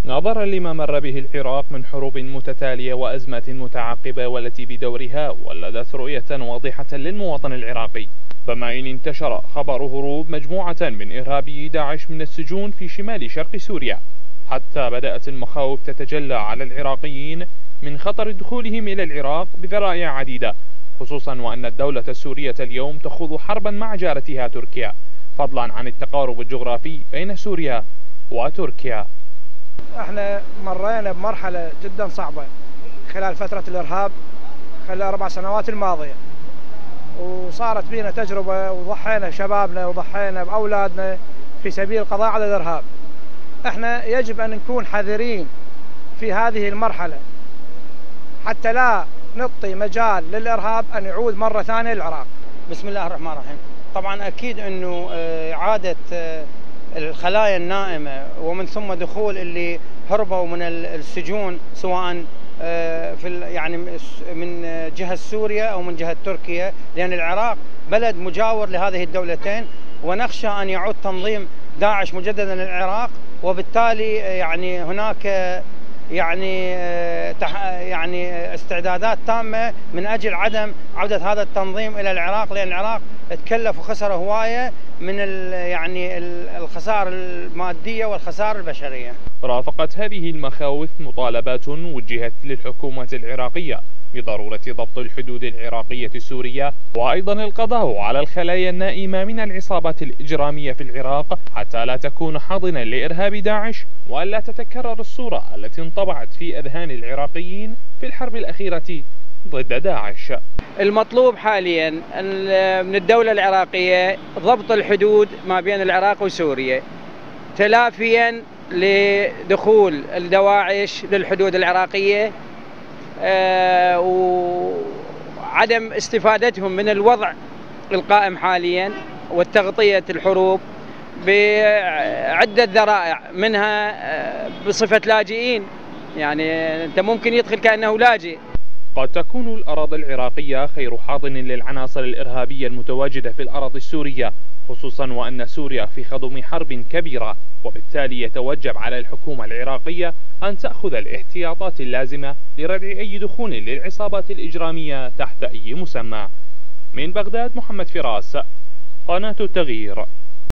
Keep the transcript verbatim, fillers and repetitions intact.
نظرا لما مر به العراق من حروب متتالية وأزمات متعاقبة والتي بدورها ولدت رؤية واضحة للمواطن العراقي، فما إن انتشر خبر هروب مجموعة من إرهابي داعش من السجون في شمال شرق سوريا، حتى بدأت المخاوف تتجلى على العراقيين من خطر دخولهم إلى العراق بذرائع عديدة، خصوصا وأن الدولة السورية اليوم تخوض حربا مع جارتها تركيا، فضلا عن التقارب الجغرافي بين سوريا وتركيا. احنا مرينا بمرحلة جدا صعبة خلال فترة الإرهاب خلال الأربع سنوات الماضية، وصارت بينا تجربة وضحينا بشبابنا وضحينا بأولادنا في سبيل القضاء على الإرهاب. احنا يجب أن نكون حذرين في هذه المرحلة حتى لا نعطي مجال للإرهاب أن يعود مرة ثانية للعراق. بسم الله الرحمن الرحيم. طبعا أكيد أنه إعادة الخلايا النائمة ومن ثم دخول اللي هربوا من السجون سواء في يعني من جهة سوريا أو من جهة تركيا، لأن العراق بلد مجاور لهذه الدولتين، ونخشى أن يعود تنظيم داعش مجددا للعراق، وبالتالي يعني هناك يعني يعني استعدادات تامة من أجل عدم عودة هذا التنظيم إلى العراق، لأن العراق تكلف وخسر هواية من يعني الخسائر المادية والخسائر البشرية. رافقت هذه المخاوف مطالبات وجهت للحكومة العراقية بضرورة ضبط الحدود العراقية السورية، وأيضا القضاء على الخلايا النائمة من العصابات الإجرامية في العراق حتى لا تكون حاضنا لإرهاب داعش، وألا تتكرر الصورة التي انطبعت في أذهان العراقيين في الحرب الأخيرة ضد داعش. المطلوب حاليا من الدولة العراقية ضبط الحدود ما بين العراق وسوريا، تلافيا لدخول الدواعش للحدود العراقية، آه وعدم استفادتهم من الوضع القائم حاليا وتغطية الحروب بعدة ذرائع، منها آه بصفة لاجئين، يعني أنت ممكن يدخل كأنه لاجئ. قد تكون الأراضي العراقية خير حاضن للعناصر الإرهابية المتواجدة في الأراضي السورية، خصوصا وأن سوريا في خضم حرب كبيرة، وبالتالي يتوجب على الحكومة العراقية أن تأخذ الاحتياطات اللازمة لردع أي دخول للعصابات الإجرامية تحت أي مسمى. من بغداد، محمد فراس، قناة التغيير.